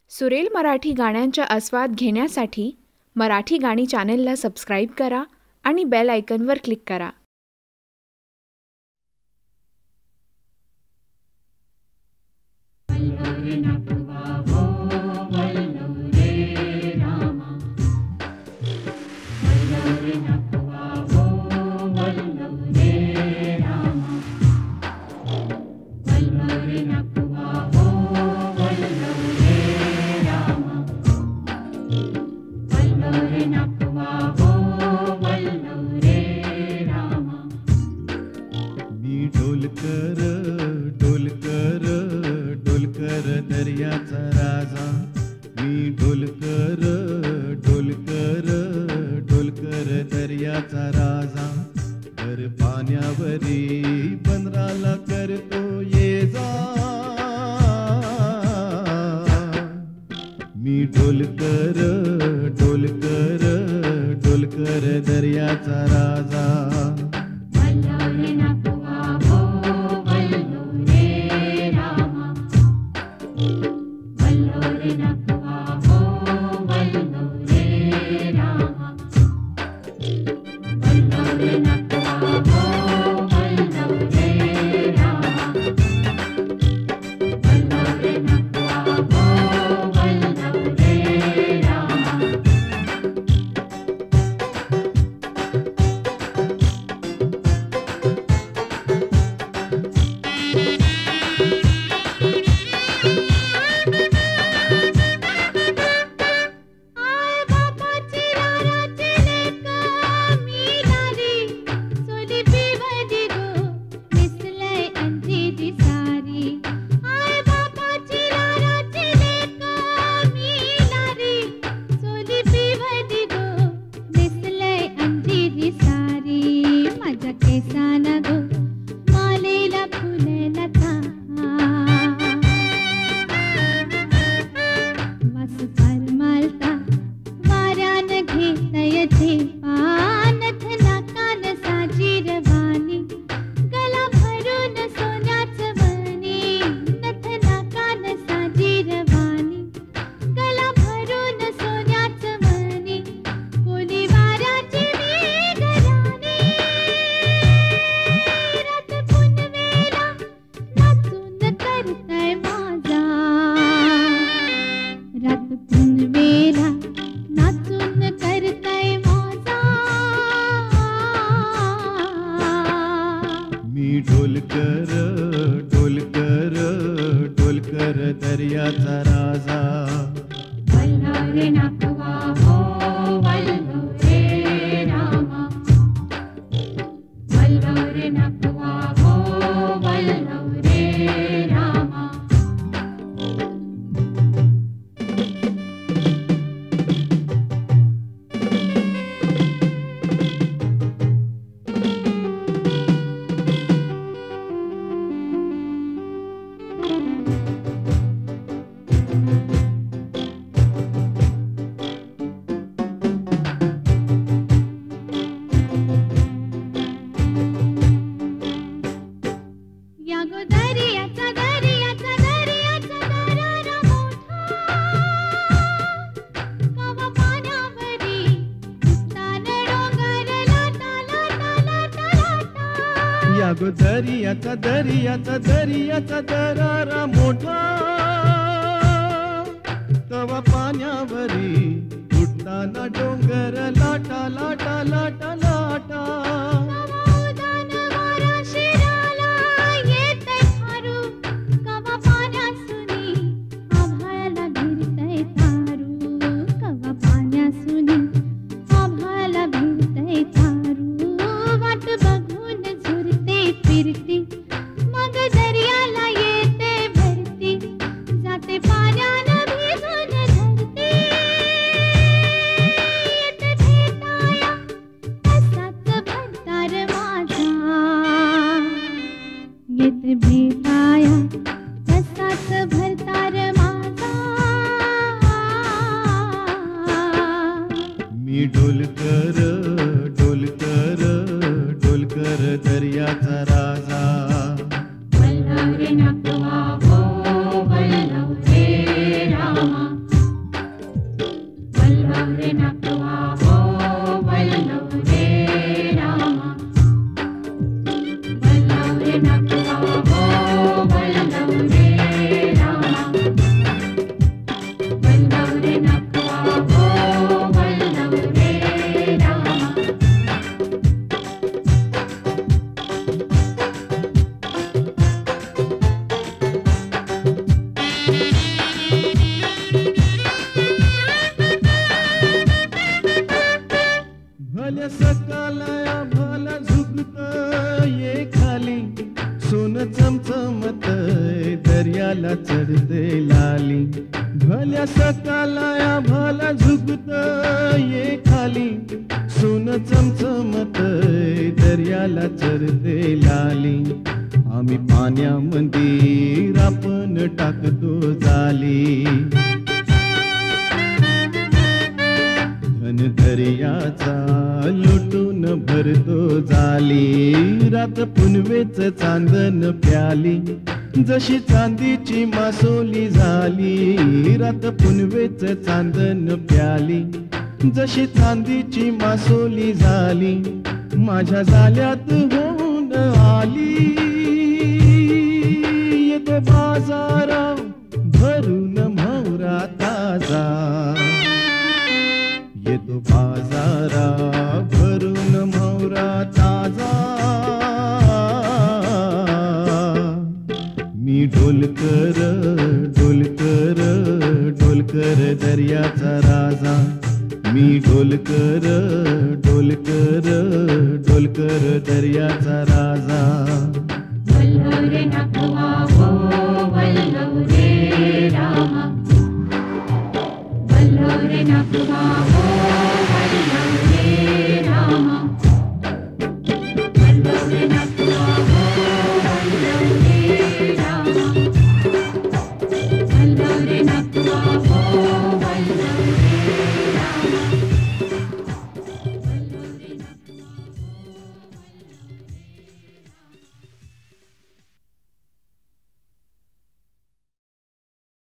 सुरेल मराठी गाण्यांचा आस्वाद घेण्यासाठी मराठी गाणी चॅनेलला सबस्क्राईब करा आणि बेल आयकॉनवर क्लिक करा. दर्याचा राजा मी ढोलकर ढोलकर ढोलकर दर्याचा राजा घर पाण्यावरी बंदराला करतो ये जा मी ढोलकर ढोलकर ढोलकर दर्याचा राजा. ढोलकर ढोलकर ढोलकर दर्याचा राजा. वल्लोरे नाकवा हो वल्लोरे रामा वल्लोरे नाकवा हो वल्लोरे रामा. यागो दर्याचा दर्याचा दर्याचा दरारा मोठा तवा पाण्यावरी उठताना डोंगर लाटा लाटा लाटा लाटा. भेटाया तसाच भरतार माझा. मी ढोलकर ढोलकर ढोलकर दर्याचा राजा. वल्लोरे नाकवा हो वल्लोरे रामा भल्या सकाळया भला झुकत ये खाली सोन चमचमत दर्याला चरते लाली आम्ही पाण्यामध्ये रापण टाकतो जाली घन दर्याचा लुटून भरतो जाली रात पुनवेच चांदन प्याली जशी चांदीची मासोली झाली रात पुनवेच चांदन प्याली जशी चांदीची मासोली झाली माझ्या जाल्यात होऊन आली येतो बाजारा भरून म्हावरा ताजा येतो बाजारा भरून म्हावरा ताजा मी ढोलकर ढोलकर ढोलकर दर्याचा राजा मी ढोलकर ढोलकर ढोलकर दर्याचा राजा वल्लव रे नागवा हो वल्लव रे रामा वल्लव रे नागवा हो वल्लव रे रामा वल्लव रे नागवा हो वल्लव रे रामा वल्लव रे